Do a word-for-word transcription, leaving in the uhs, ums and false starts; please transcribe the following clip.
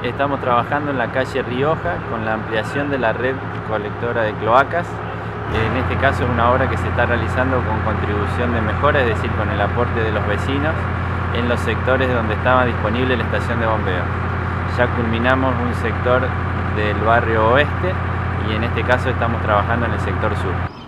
Estamos trabajando en la calle Rioja con la ampliación de la red colectora de cloacas. En este caso es una obra que se está realizando con contribución de mejora, es decir, con el aporte de los vecinos en los sectores donde estaba disponible la estación de bombeo. Ya culminamos un sector del barrio oeste y en este caso estamos trabajando en el sector sur.